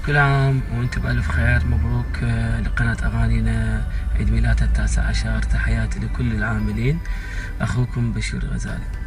كل عام وانتم بألف خير. مبروك لقناة أغانينا عيد ميلادها 19. تحياتي لكل العاملين. أخوكم بشير غزالي.